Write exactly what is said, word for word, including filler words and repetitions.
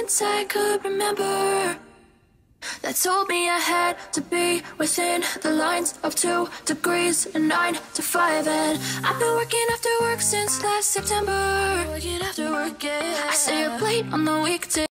since I could remember, that told me I had to be within the lines of two degrees and nine to five. And I've been working after work since last September. Working after work, yeah. I stay up late on the weekday.